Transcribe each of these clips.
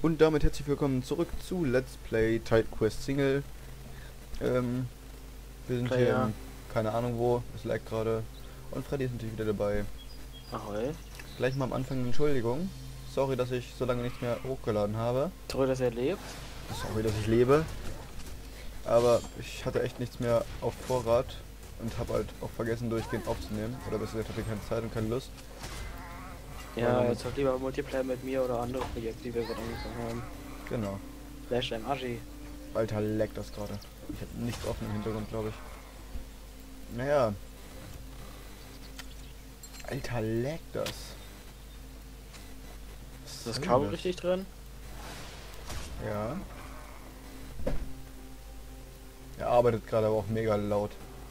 Und damit herzlich willkommen zurück zu Let's Play Tide Quest Single. Wir sind hier in, keine Ahnung wo, es lag gerade. Und Freddy ist natürlich wieder dabei. Ahoi. Gleich mal am Anfang eine Entschuldigung. Sorry, dass ich so lange nichts mehr hochgeladen habe. Sorry, dass er lebt. Sorry, dass ich lebe. Aber ich hatte echt nichts mehr auf Vorrat. Und habe halt auch vergessen durchgehend aufzunehmen. Oder besser gesagt, hatte keine Zeit und keine Lust. Ja, jetzt halt lieber Multiplayer mit mir oder andere Projekte, die wir gerade angefangen haben. Genau. Flash im Aschi. Alter, leckt das gerade. Ich habe nichts offen im Hintergrund, glaube ich. Naja. Alter, leckt das. Ist das Kabel richtig drin? Ja. Er arbeitet gerade aber auch mega laut.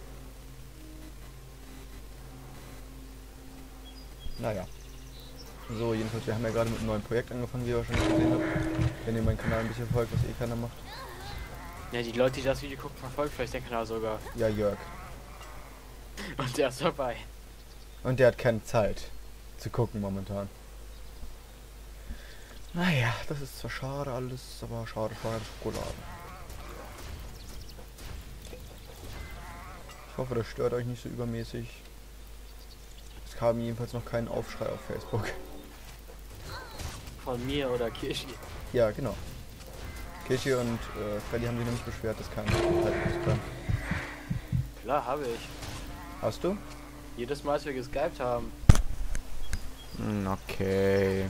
Naja. So, jedenfalls, wir haben ja gerade mit einem neuen Projekt angefangen, wie ihr wahrscheinlich gesehen habt. Wenn ihr meinen Kanal ein bisschen folgt, was eh keiner macht. Ja, die Leute, die das Video gucken, verfolgt vielleicht den Kanal sogar. Ja, Jörg. Und der ist dabei. Und der hat keine Zeit zu gucken momentan. Naja, das ist zwar schade alles, aber schade Schokolade. Ich hoffe, das stört euch nicht so übermäßig. Es kam jedenfalls noch kein Aufschrei auf Facebook. Von mir oder Kirschi. Ja, genau. Kirschi und Freddy haben sich noch nicht beschwert, dass keiner halt kann. Klar, habe ich. Hast du? Jedes Mal, als wir geskypt haben. Okay.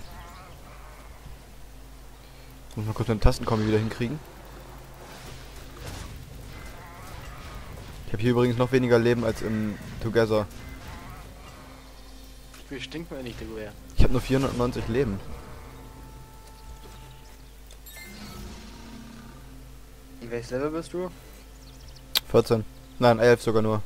Ich muss mal kurz meine Tastenkombi wieder hinkriegen. Ich habe hier übrigens noch weniger Leben als im Together. Wie stinkt mir nicht, Digga. Ich habe nur 490 Leben. In welches Level bist du? 14. Nein, 11 sogar nur.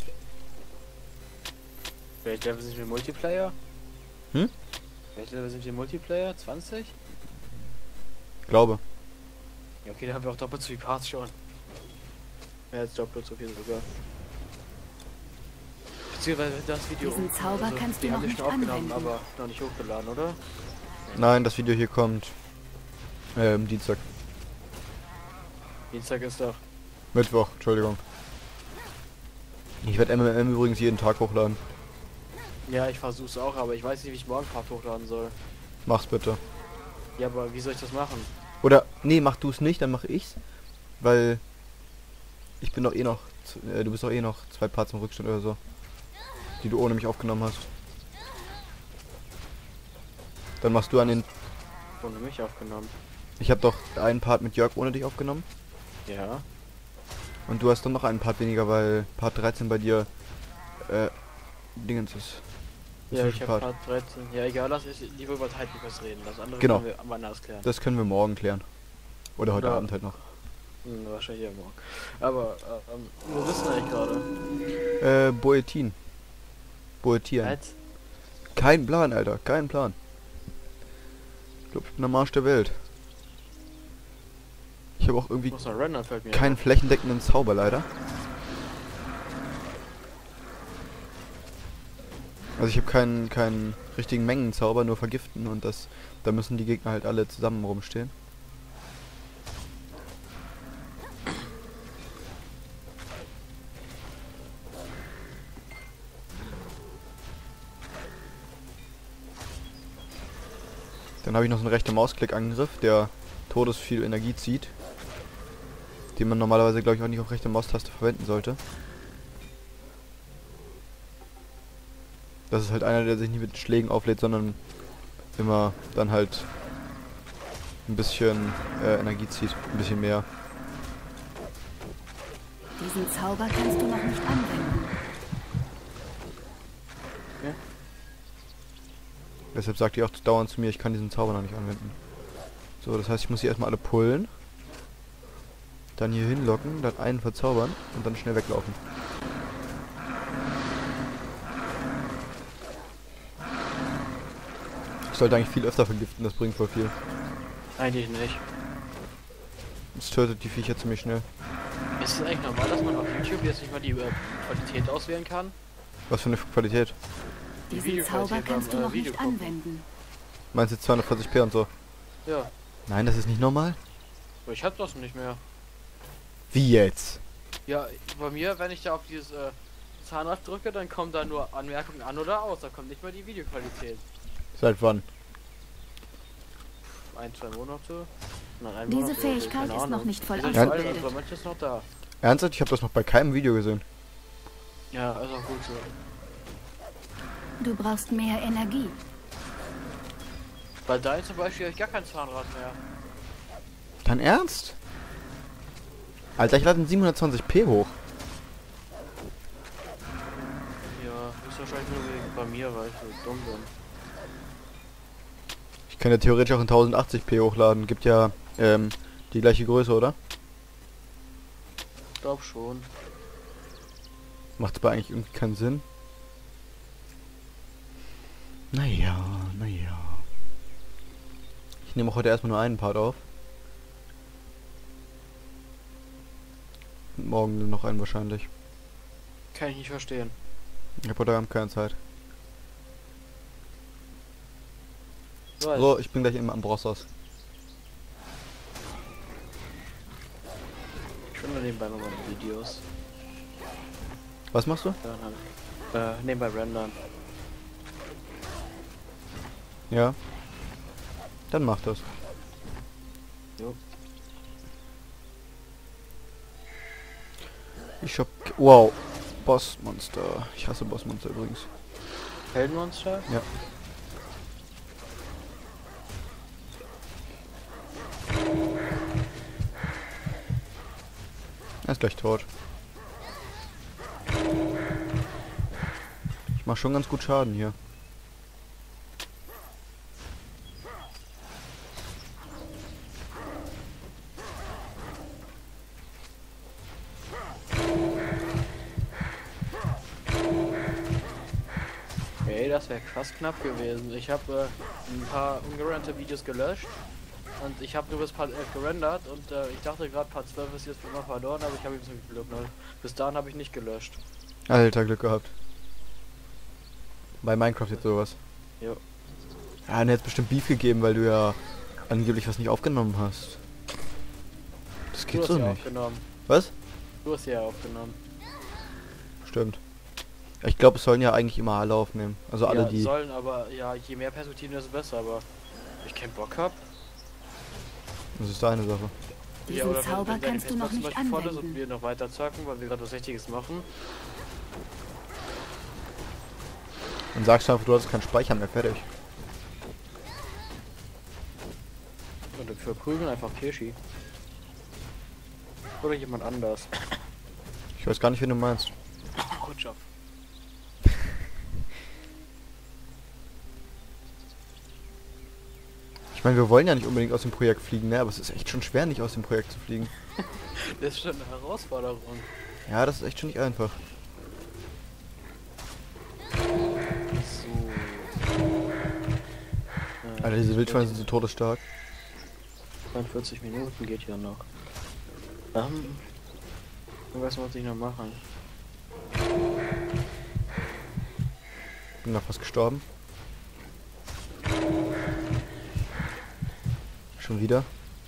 Welches Level sind wir Multiplayer? Hm? Welches Level sind wir Multiplayer? 20? Glaube. Ja, okay, da haben wir auch doppelt so viel Parts schon. Mehr als doppelt so viel sogar. Beziehungsweise das Video. Diesen Zauber kannst du noch nicht schon aufgenommen, anwenden. aber noch nicht hochgeladen, oder? Nein, das Video hier kommt Dienstag. Dienstag ist doch. Mittwoch, Entschuldigung. Ich werde MMM übrigens jeden Tag hochladen. Ja, ich versuch's auch, aber ich weiß nicht, wie ich morgen Part hochladen soll. Mach's bitte. Ja, aber wie soll ich das machen? Oder, nee, mach du es nicht, dann mach ich's. Weil ich bin doch eh noch, du bist doch eh noch 2 Parts im Rückstand oder so. Die du ohne mich aufgenommen hast. Dann machst du an den... Ohne mich aufgenommen. Ich habe doch einen Part mit Jörg ohne dich aufgenommen. Ja. Und du hast dann noch einen Part weniger, weil Part 13 bei dir Dingens ist. Ja, ich habe Part 13. Ja, egal, lass uns lieber über Titan Quest reden. Das andere Genau. können wir am anders klären. Das können wir morgen klären. Oder heute Oder Abend halt noch. Wahrscheinlich ja morgen. Aber, wo bist du eigentlich gerade? Boetin. Boetieren. Als? Kein Plan, Alter. Kein Plan. Ich glaube, ich bin am Arsch der Welt. Ich habe auch irgendwie Muss noch rendern, fällt mir keinen flächendeckenden Zauber, leider. Also ich habe keinen richtigen Mengenzauber, nur vergiften und das, da müssen die Gegner halt alle zusammen rumstehen. Dann habe ich noch so einen rechten Mausklick-Angriff, der todesviel Energie zieht. Den man normalerweise, glaube ich, auch nicht auf rechte Maustaste verwenden sollte. Das ist halt einer, der sich nicht mit Schlägen auflädt, sondern immer dann halt ein bisschen Energie zieht. Ein bisschen mehr. Diesen Zauber kannst du noch nicht anwenden. Ja. Deshalb sagt ihr auch dauernd zu mir, ich kann diesen Zauber noch nicht anwenden. So, das heißt, ich muss hier erstmal alle pullen. Dann hier hinlocken, dann einen verzaubern und dann schnell weglaufen. Ich sollte eigentlich viel öfter vergiften, das bringt voll viel. Eigentlich nicht. Es tötet die Viecher ziemlich schnell. Ist es eigentlich normal, dass man auf YouTube jetzt nicht mal die Qualität auswählen kann? Was für eine Qualität? Diesen Zauber kannst du noch nicht anwenden. Meinst du 240p und so? Ja. Nein, das ist nicht normal. Aber ich hab das nicht mehr. Wie jetzt? Ja, bei mir, wenn ich da auf dieses Zahnrad drücke, dann kommen da nur Anmerkungen an oder aus. Da kommt nicht mal die Videoqualität. Seit wann? 1-2 Monate? Nein, ein Diese Monat oder so, Fähigkeit keine ist noch Ahnung. nicht voll Die sind alt, ausgebildet. aber manches ist noch da. Ernsthaft? Ich habe das noch bei keinem Video gesehen. Ja, ist auch gut so. Du brauchst mehr Energie. Bei deinem zum Beispiel habe ich gar kein Zahnrad mehr. Dein Ernst? Alter, ich lade in 720p hoch. Ja, ist wahrscheinlich nur wegen bei mir, weil ich so dumm bin. Ich kann ja theoretisch auch in 1080p hochladen. Gibt ja die gleiche Größe, oder? Ich glaub schon. Macht aber eigentlich irgendwie keinen Sinn. Naja. Ich nehme auch heute erstmal nur einen Part auf. Und morgen noch einen wahrscheinlich. Kann ich nicht verstehen. Ich habe heute Abend keine Zeit. So, So, ich bin gleich immer am Brossers. ich finde nebenbei noch meine Videos. Was machst du? Nebenbei rendern. Ja. Dann mach das. Jo. Ich hab... Wow. Bossmonster. Ich hasse Bossmonster übrigens. Heldenmonster? Ja. Er ist gleich tot. Ich mach schon ganz gut Schaden hier. Ey, das wäre krass knapp gewesen. Ich habe ein paar ungerenderte Videos gelöscht. Und ich habe nur bis Part 11 gerendert und ich dachte gerade Part 12 ist jetzt für immer verloren, aber ich habe ihm zum Glück noch. Bis dahin habe ich nicht gelöscht. Alter, Glück gehabt. Bei Minecraft jetzt sowas. Jo. Ja, dann hätte bestimmt Beef gegeben, weil du ja angeblich was nicht aufgenommen hast. Das Du geht hast so ja nicht. aufgenommen. Was? Du hast ja aufgenommen. Stimmt. Ich glaube, es sollen ja eigentlich immer alle aufnehmen. Also alle, Ja, die... sollen, aber ja, je mehr Perspektiven, desto besser, aber ich keinen Bock hab. Das ist deine Sache. Ja, Diesen oder Zauber wenn deine kannst du noch Festplatte zum nicht Beispiel voll ist und anwenden. wir noch weiter zocken, weil wir gerade was Richtiges machen. Dann sagst du einfach, du hast keinen Speicher mehr, fertig. Und wir verprügeln einfach Kirschi. Oder jemand anders. Ich weiß gar nicht, wen du meinst. Rutschaf. Ich meine, wir wollen ja nicht unbedingt aus dem Projekt fliegen, ne? Aber es ist echt schon schwer, nicht aus dem Projekt zu fliegen. Das ist schon eine Herausforderung. Ja, das ist echt schon nicht einfach. So. Alter, diese Wildschweine sind so todesstark. 42 Minuten geht ja noch. Was muss ich noch machen? Bin noch fast gestorben. Schon wieder.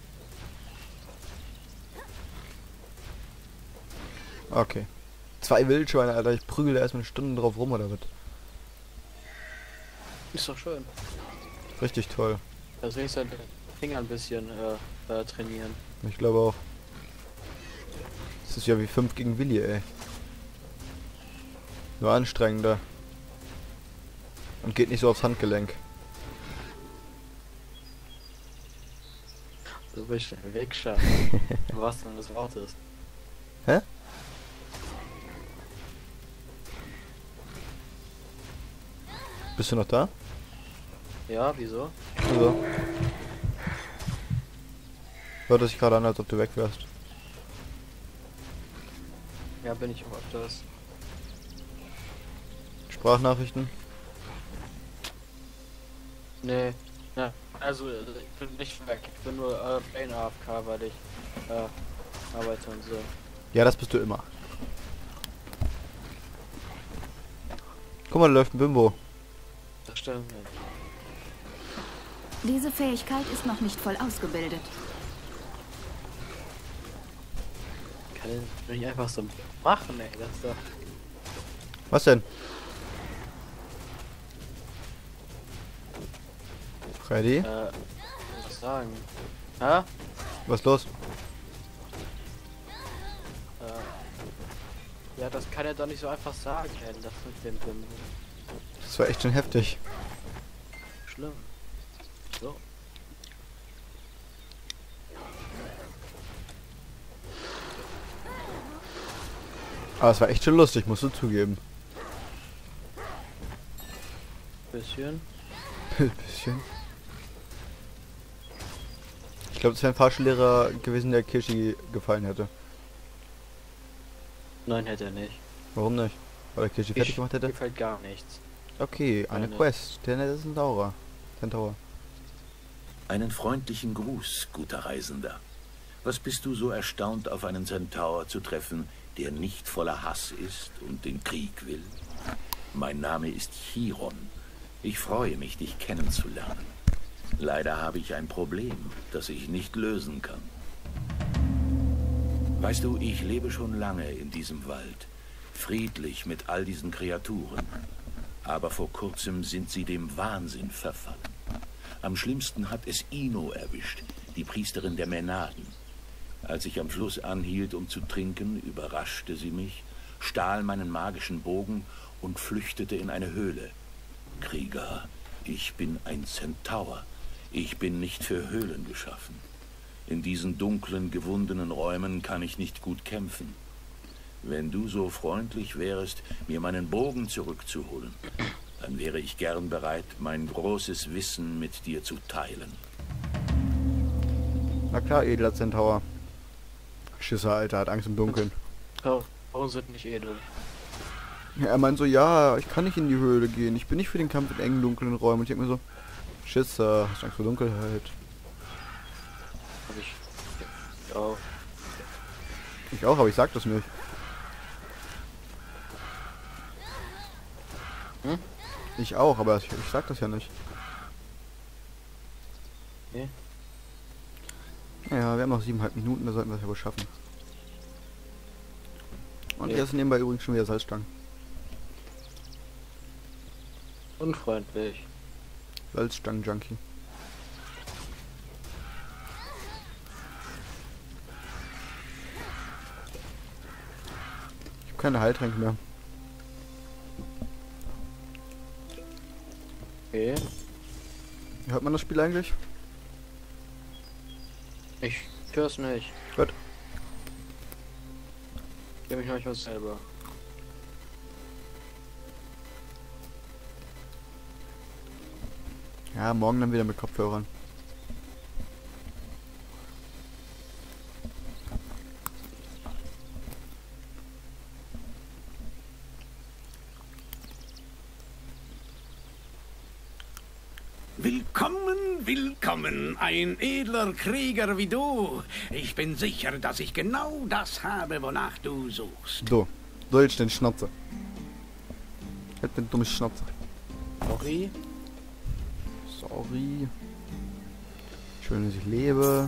Okay. 2 Wildschweine, Alter. Ich prügel da erstmal eine Stunde drauf rum, oder was? Ist doch schön. Richtig toll. Also ich seine Finger ein bisschen trainieren. Ich glaube auch. Das ist ja wie 5 gegen Willi, ey. Nur anstrengender. Und geht nicht so aufs Handgelenk. Du bist ein Wegschaffen. Was denn das Wort ist. Hä? Bist du noch da? Ja, wieso? Also. Hört sich gerade an, als ob du weg wärst. Ja, bin ich auch öfters. Sprachnachrichten? Nee. Ja, also ich bin nicht weg. Ich bin nur plain AFK, weil ich arbeite und so. Ja, das bist du immer. Guck mal, da läuft ein Bimbo. Das stimmt nicht. Diese Fähigkeit ist noch nicht voll ausgebildet. Kann ich das nicht einfach so machen, ey. Das ist doch... Was denn? Freddy? Was sagen? Ha? Was ist los? Ja, das kann er doch nicht so einfach sagen, ey. Das mit dem Das war echt schon heftig. schlimm. So. Aber es war echt schon lustig, musst du zugeben. Bisschen. Bisschen. Ich glaube, es wäre ein Fahrschullehrer gewesen, der Kirschi gefallen hätte. Nein, hätte er nicht. Warum nicht? Weil er Kirschi fertig gemacht hätte? Gefällt gar nichts. Okay, eine Nein, Quest. Der nette ist ein Centaur. Einen freundlichen Gruß, guter Reisender. Was bist du so erstaunt, auf einen Centaur zu treffen, der nicht voller Hass ist und den Krieg will? Mein Name ist Chiron. Ich freue mich, dich kennenzulernen. Leider habe ich ein Problem, das ich nicht lösen kann. Weißt du, ich lebe schon lange in diesem Wald, friedlich mit all diesen Kreaturen. Aber vor kurzem sind sie dem Wahnsinn verfallen. Am schlimmsten hat es Ino erwischt, die Priesterin der Mänaden. Als ich am Fluss anhielt, um zu trinken, überraschte sie mich, stahl meinen magischen Bogen und flüchtete in eine Höhle. Krieger, ich bin ein Centaur. Ich bin nicht für Höhlen geschaffen. In diesen dunklen, gewundenen Räumen kann ich nicht gut kämpfen. Wenn du so freundlich wärest, mir meinen Bogen zurückzuholen, dann wäre ich gern bereit, mein großes Wissen mit dir zu teilen. Na klar, edler Centaur. Schisser, Alter, hat Angst im Dunkeln. Warum sind nicht edel? Ja, er meint so, ja, ich kann nicht in die Höhle gehen. Ich bin nicht für den Kampf in engen, dunklen Räumen. Und ich denke mir so, Schisser, hast du Angst vor Dunkelheit? Hab ich. Ja. Ich auch, aber ich sag das nicht. Hm? Ich auch, aber ich sag das ja nicht. Okay. Ja, wir haben noch 7,5 Minuten, da sollten wir es ja wohl schaffen. Und Ja. hier ist nebenbei übrigens schon wieder Salzstangen. Unfreundlich. Salzstangen-Junkie. Ich habe keine Heiltränke mehr. Okay. Hört man das Spiel eigentlich? Ich hör's nicht. Gut. Ich gebe mich manchmal selber. Ja, morgen dann wieder mit Kopfhörern. Willkommen, willkommen, ein edler Krieger wie du. Ich bin sicher, dass ich genau das habe, wonach du suchst. So, Deutsch den Schnauze. Halt den dummen Schnauze. Sorry. Sorry. Schön, dass ich lebe.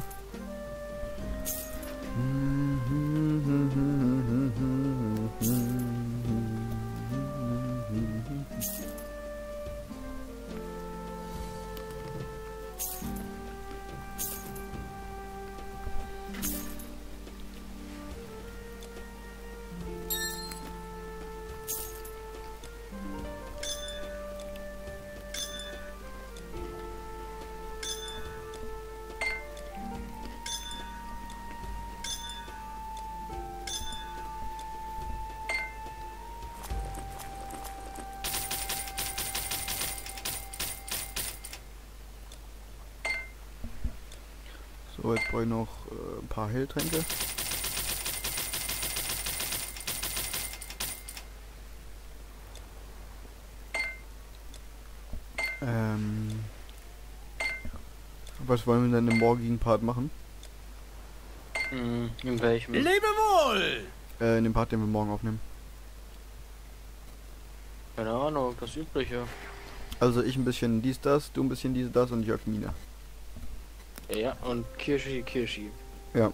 So, jetzt brauche ich noch ein paar Heiltränke. Was wollen wir denn im morgigen Part machen? In welchem? Lebe wohl! In dem Part, den wir morgen aufnehmen. Keine Ahnung, das Übliche. Also ich ein bisschen dies, das, du ein bisschen dies, das und Jörg Mine. Ja, und Kirschi. Ja.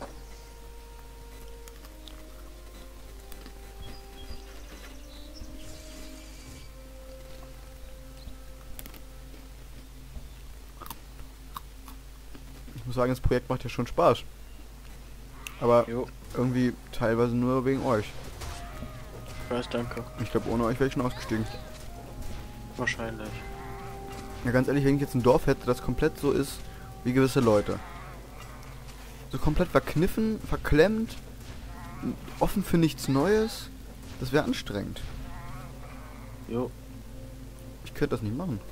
Ich muss sagen, das Projekt macht ja schon Spaß. Aber Jo, irgendwie teilweise nur wegen euch. danke. Ich glaube, ohne euch wäre ich schon ausgestiegen. Wahrscheinlich. Ja, ganz ehrlich, wenn ich jetzt ein Dorf hätte, das komplett so ist wie gewisse Leute. So komplett verkniffen, verklemmt, offen für nichts Neues, das wäre anstrengend. Jo. Ich könnte das nicht machen.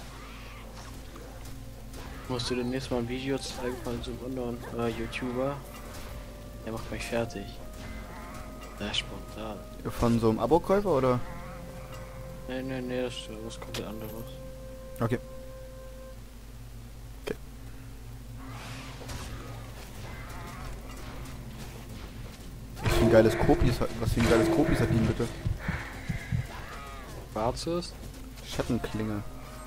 Musst du demnächst mal ein Video zeigen von so einem anderen YouTuber? Der macht mich fertig. Sehr spontan. Von so einem Abo-Käufer oder? Nee, das ist was komplett anderes. Okay. Was für ein geiles Kopis hat die bitte? Schwarzes? Schattenklinge.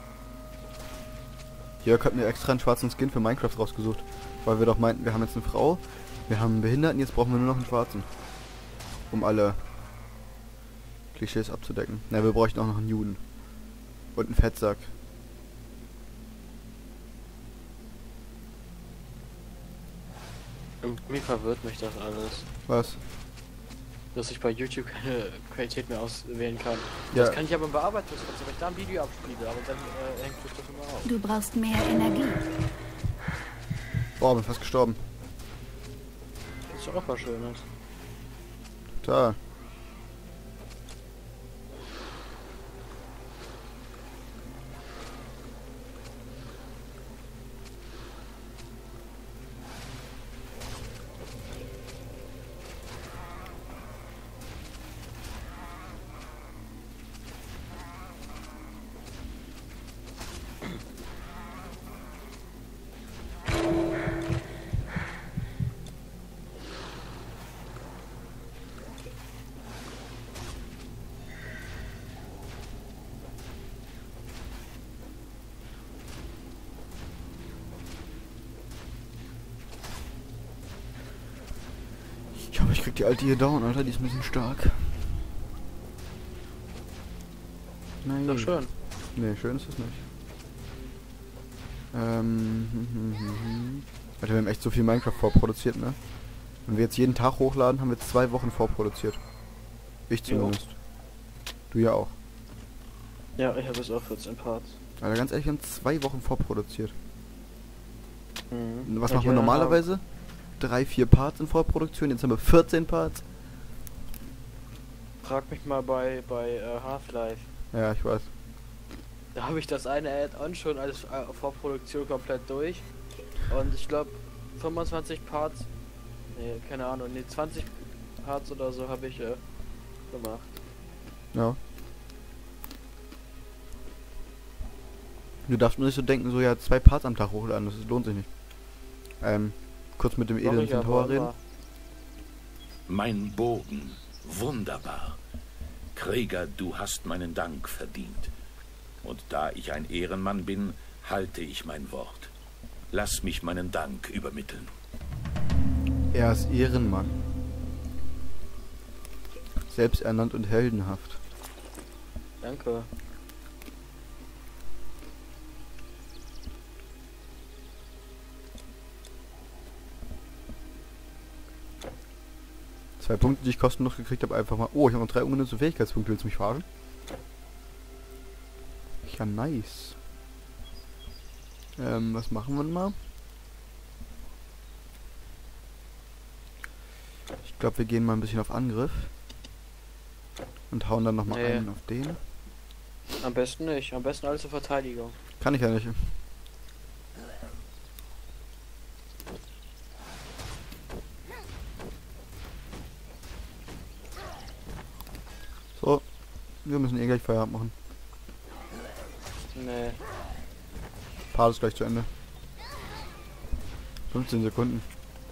Jörg hat mir extra einen schwarzen Skin für Minecraft rausgesucht. Weil wir doch meinten, wir haben jetzt eine Frau, wir haben einen Behinderten, jetzt brauchen wir nur noch einen schwarzen. Um alle Klischees abzudecken. Na, wir bräuchten auch noch einen Juden. Und einen Fettsack. Irgendwie verwirrt mich das alles. Was? Dass ich bei YouTube keine Qualität mehr auswählen kann. Ja. Das kann ich aber im Bearbeitungsprozess, wenn ich da ein Video abspiele, aber dann hängt sich das immer auf. Du brauchst mehr Energie. Boah, bin fast gestorben. Das ist doch auch was Schönes. Da. Ich glaube, ich krieg die alte hier down, Alter. Die ist ein bisschen stark. Nein. Doch schön. Nee, schön ist es nicht. Alter, wir haben echt so viel Minecraft vorproduziert, ne? Wenn wir jetzt jeden Tag hochladen, haben wir 2 Wochen vorproduziert. Ich zumindest. Du ja auch. Ja, ich habe jetzt auch 14 Parts. Alter, ganz ehrlich, wir haben 2 Wochen vorproduziert. Mhm. Was Und machen wir die normalerweise? 3, 4 Parts in Vorproduktion, jetzt haben wir 14 Parts. Frag mich mal bei Half-Life. Ja, ich weiß. Da habe ich das eine Add-on schon als Vorproduktion komplett durch. Und ich glaube 25 Parts, nee, keine Ahnung, nee, 20 Parts oder so habe ich gemacht. Ja. Du darfst nur nicht so denken, so ja 2 Parts am Tag hochladen, das lohnt sich nicht. Kurz mit dem Mach edlen ich aber Centaur reden. immer. Mein Bogen. Wunderbar. Krieger, du hast meinen Dank verdient. Und da ich ein Ehrenmann bin, halte ich mein Wort. Lass mich meinen Dank übermitteln. Er ist Ehrenmann. Selbsternannt und heldenhaft. Danke. Zwei Punkte, die ich kostenlos gekriegt habe, einfach mal. Oh, ich habe noch 3 ungenutzte Fähigkeitspunkte. Willst du mich verarschen? Ja, nice. Was machen wir denn mal? Ich glaube, wir gehen mal ein bisschen auf Angriff. Und hauen dann nochmal einen auf den. Am besten nicht. Am besten alles zur Verteidigung. Kann ich ja nicht. So. Wir müssen eh gleich Feierabend machen. Nee. Part ist gleich zu Ende. 15 Sekunden.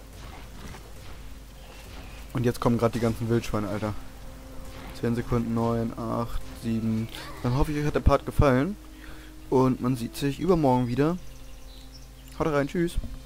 Und jetzt kommen gerade die ganzen Wildschweine, Alter. 10 Sekunden, 9, 8, 7. Dann hoffe ich, euch hat der Part gefallen. Und man sieht sich übermorgen wieder. Haut rein, tschüss.